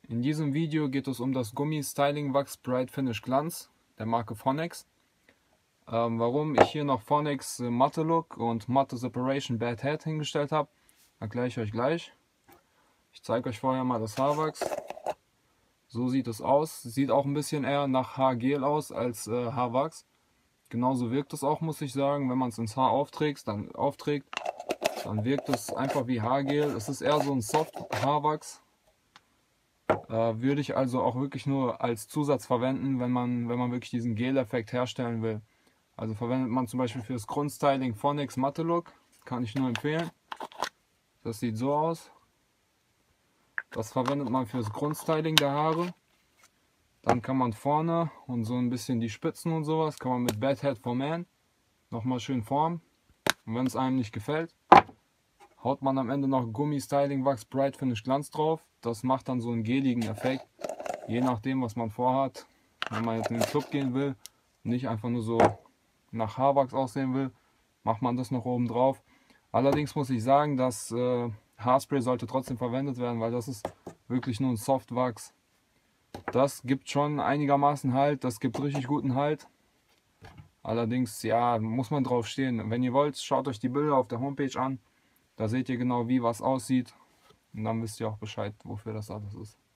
In diesem Video geht es um das Gummi Styling Wax Bright Finish Glanz der Marke Fonnex. Warum ich hier noch Fonnex Matte Look und Matte Separation Bad Head hingestellt habe, erkläre ich euch gleich. Ich zeige euch vorher mal das Haarwachs. So sieht es aus. Sieht auch ein bisschen eher nach Haargel aus als Haarwachs. Genauso wirkt es auch, muss ich sagen. Wenn man es ins Haar aufträgt, dann wirkt es einfach wie Haargel. Es ist eher so ein Soft Haarwachs. Würde ich also auch wirklich nur als Zusatz verwenden, wenn man wirklich diesen Gel-Effekt herstellen will. Also verwendet man zum Beispiel fürs Grundstyling Fonnex Matte Look, kann ich nur empfehlen. Das sieht so aus. Das verwendet man fürs Grundstyling der Haare. Dann kann man vorne und so ein bisschen die Spitzen und sowas, kann man mit Bad Head for Man nochmal schön formen. Und wenn es einem nicht gefällt, haut man am Ende noch Gummi Styling Wax Bright Finish Glanz drauf. Das macht dann so einen geligen Effekt, je nachdem was man vorhat. Wenn man jetzt in den Club gehen will, nicht einfach nur so nach Haarwachs aussehen will, macht man das noch oben drauf. Allerdings muss ich sagen, das Haarspray sollte trotzdem verwendet werden, weil das ist wirklich nur ein Softwachs. Das gibt schon einigermaßen Halt, das gibt richtig guten Halt. Allerdings, ja, muss man drauf stehen. Wenn ihr wollt, schaut euch die Bilder auf der Homepage an. Da seht ihr genau, wie was aussieht. Und dann wisst ihr auch Bescheid, wofür das alles ist.